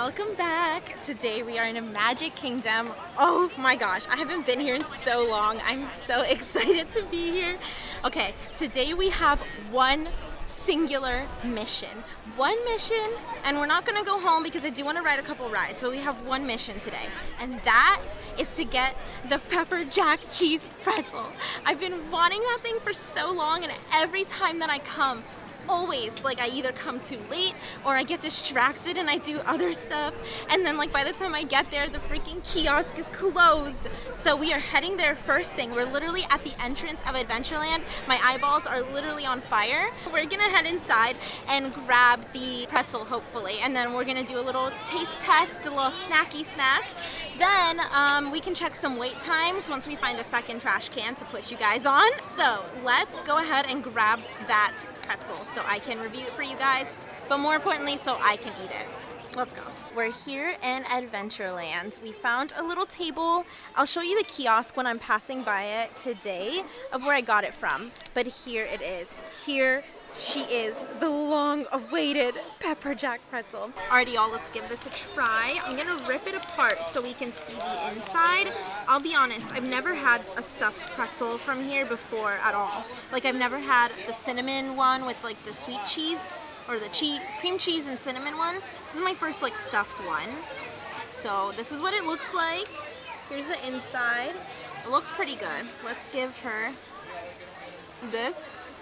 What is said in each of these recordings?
welcome back. Today we are in a Magic Kingdom. Oh my gosh, I haven't been here in so long. I'm so excited to be here. Okay, today we have one singular mission. One mission, and we're not gonna go home because I do want to ride a couple rides, but we have one mission today, and that is to get the Pepper Jack Cheese Pretzel. I've been wanting that thing for so long, and every time that I come, always, like, I either come too late or I get distracted and I do other stuff, and then like by the time I get there the freaking kiosk is closed. So we are heading there first thing. We're literally at the entrance of Adventureland. My eyeballs are literally on fire. We're gonna head inside and grab the pretzel hopefully, and then we're gonna do a little taste test, a little snacky snack. Then we can check some wait times once we find a second trash can to push you guys on. So let's go ahead and grab that pretzel so I can review it for you guys, but more importantly so I can eat it. Let's go. We're here in Adventureland. We found a little table. I'll show you the kiosk when I'm passing by it today of where I got it from, but here it is. Here she is, the long-awaited Pepper Jack pretzel. Alrighty y'all, let's give this a try. I'm gonna rip it apart so we can see the inside. I'll be honest, I've never had a stuffed pretzel from here before at all. Like, I've never had the cinnamon one with like the sweet cheese, or the cream cheese and cinnamon one. This is my first like stuffed one. So this is what it looks like. Here's the inside. It looks pretty good. Let's give her this.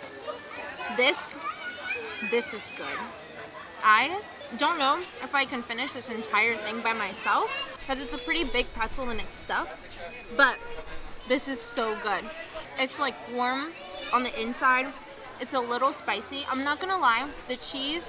This is good. I don't know if I can finish this entire thing by myself because it's a pretty big pretzel and it's stuffed, but this is so good. It's like warm on the inside. It's a little spicy. I'm not gonna lie, the cheese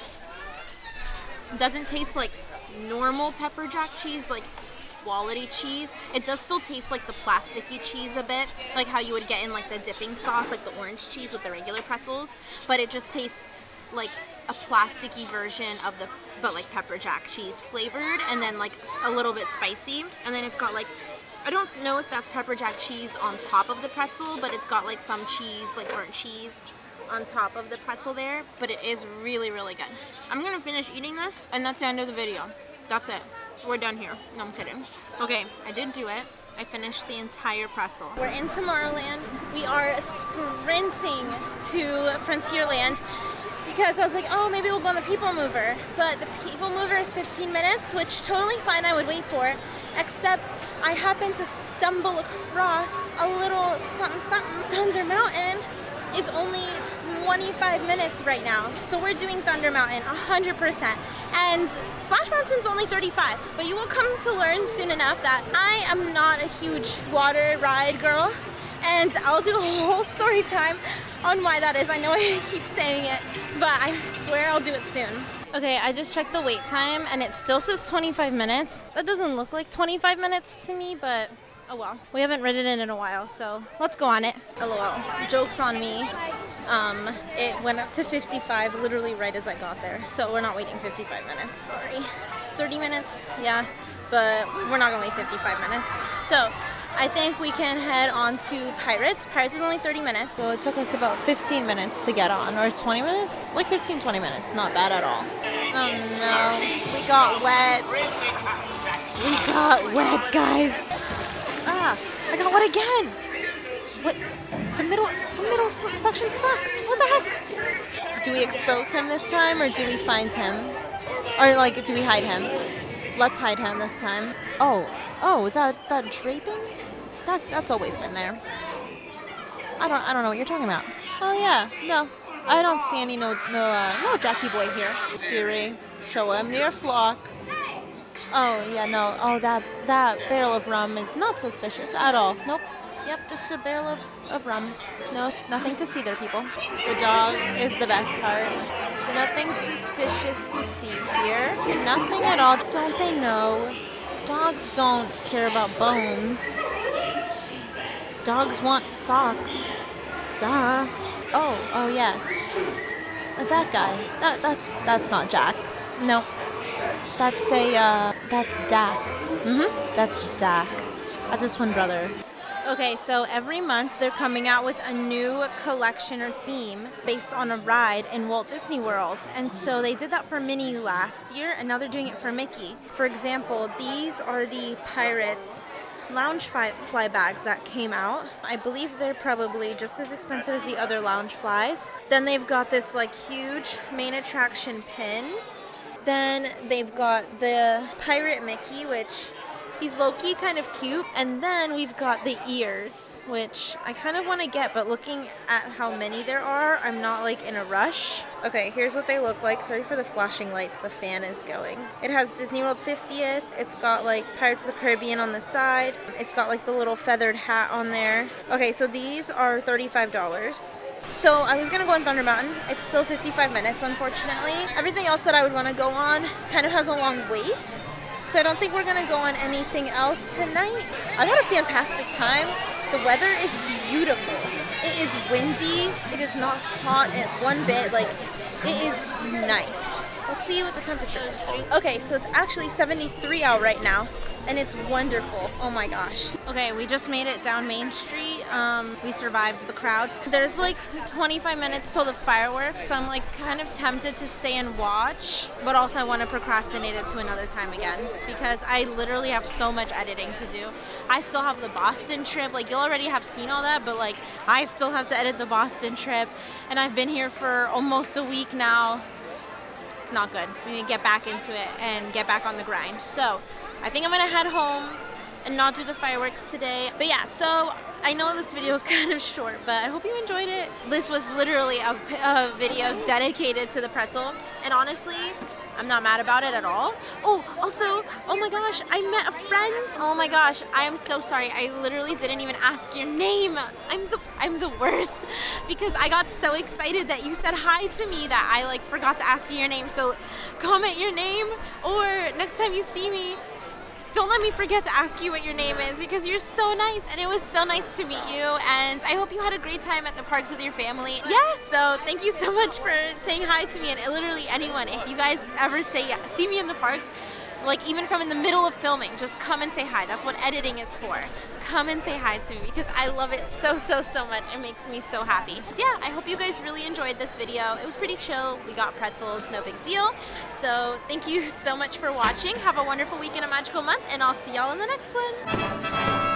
doesn't taste like normal Pepper Jack cheese, like quality cheese. It does still taste like the plasticky cheese a bit, like how you would get in like the dipping sauce, like the orange cheese with the regular pretzels, but it just tastes like a plasticky version of the, but like Pepper Jack cheese flavored, and then like a little bit spicy, and then it's got like, I don't know if that's Pepper Jack cheese on top of the pretzel, but it's got like some cheese, like burnt cheese on top of the pretzel there, but it is really, really good. I'm gonna finish eating this, and that's the end of the video. That's it. We're done here. No, I'm kidding. Okay, I did do it. I finished the entire pretzel. We're in Tomorrowland. We are sprinting to Frontierland because I was like, oh, maybe we'll go on the People Mover. But the People Mover is 15 minutes, which totally fine, I would wait for it. Except I happened to stumble across a little something something. Thunder Mountain is only 25 minutes right now. So we're doing Thunder Mountain 100%. And Splash Mountain's only 35. But you will come to learn soon enough that I am not a huge water ride girl. And I'll do a whole story time on why that is. I know I keep saying it, but I swear I'll do it soon. Okay, I just checked the wait time and it still says 25 minutes. That doesn't look like 25 minutes to me, but oh well. We haven't ridden it in a while, so let's go on it. LOL. Joke's on me. It went up to 55 literally right as I got there. So we're not waiting 55 minutes, sorry. 30 minutes, yeah, but we're not gonna wait 55 minutes. So I think we can head on to Pirates. Pirates is only 30 minutes. So it took us about 15 minutes to get on, or 20 minutes? Like 15, 20 minutes, not bad at all. Oh no, we got wet. We got wet, guys. Ah, I got wet again. What? The middle section sucks. What the heck? Do we expose him this time, or do we find him? Or like, do we hide him? Let's hide him this time. Oh, that draping? That's always been there. I don't know what you're talking about. Oh yeah, no, I don't see any no Jackie boy here. Dearie, show him your flock. Oh yeah, no. Oh, that barrel of rum is not suspicious at all. Nope. Yep, just a barrel of rum. No, nothing to see there, people. The dog is the best part. Nothing suspicious to see here. Nothing at all. Don't they know? Dogs don't care about bones. Dogs want socks. Duh. Oh yes. That guy. That's not Jack. No. That's Dak. That's Dak. That's his twin brother. Okay, so every month they're coming out with a new collection or theme based on a ride in Walt Disney World. And so they did that for Minnie last year, and now they're doing it for Mickey. For example, these are the Pirates lounge fly bags that came out. I believe they're probably just as expensive as the other lounge flies. Then they've got this like huge main attraction pin. Then they've got the Pirate Mickey, which he's low-key kind of cute. And then we've got the ears, which I kind of want to get, but looking at how many there are, I'm not like in a rush. Okay, here's what they look like. Sorry for the flashing lights, the fan is going. It has Disney World 50th. It's got like Pirates of the Caribbean on the side. It's got like the little feathered hat on there. Okay, so these are $35. So I was gonna go on Thunder Mountain. It's still 55 minutes, unfortunately. Everything else that I would want to go on kind of has a long wait. So I don't think we're gonna go on anything else tonight. I've had a fantastic time. The weather is beautiful. It is windy. It is not hot at one bit. Like, it is nice. Let's see what the temperature is. Okay, so it's actually 73 out right now, and it's wonderful. Oh my gosh. Okay, we just made it down Main Street. We survived the crowds. There's like 25 minutes till the fireworks, so I'm like kind of tempted to stay and watch, but also I want to procrastinate it to another time again because I literally have so much editing to do. I still have the Boston trip. Like, you'll already have seen all that, but like I still have to edit the Boston trip, and I've been here for almost a week now. It's not good. We need to get back into it and get back on the grind. So I think I'm gonna head home and not do the fireworks today. But yeah, so I know this video is kind of short, but I hope you enjoyed it. This was literally a video dedicated to the pretzel, and honestly, I'm not mad about it at all. Oh, also, oh my gosh, I met a friend. Oh my gosh, I am so sorry. I literally didn't even ask your name. I'm the worst because I got so excited that you said hi to me that I like forgot to ask you your name. So comment your name, or next time you see me, don't let me forget to ask you what your name is because you're so nice, and it was so nice to meet you, and I hope you had a great time at the parks with your family. Yeah, so thank you so much for saying hi to me, and literally anyone, if you guys ever see me in the parks, like even from in the middle of filming, just come and say hi. That's what editing is for. Come and say hi to me because I love it so much. It makes me so happy. So yeah, I hope you guys really enjoyed this video. It was pretty chill. We got pretzels, no big deal. So thank you so much for watching. Have a wonderful week and a magical month, and I'll see y'all in the next one.